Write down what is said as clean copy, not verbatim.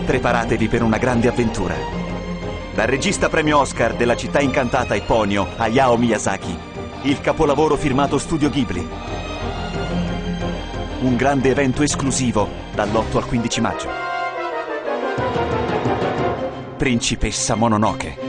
Preparatevi per una grande avventura. Dal regista premio Oscar della città incantata Epponio, Hayao Miyazaki, il capolavoro firmato Studio Ghibli. Un grande evento esclusivo dall'8 al 15 maggio. Principessa Mononoke.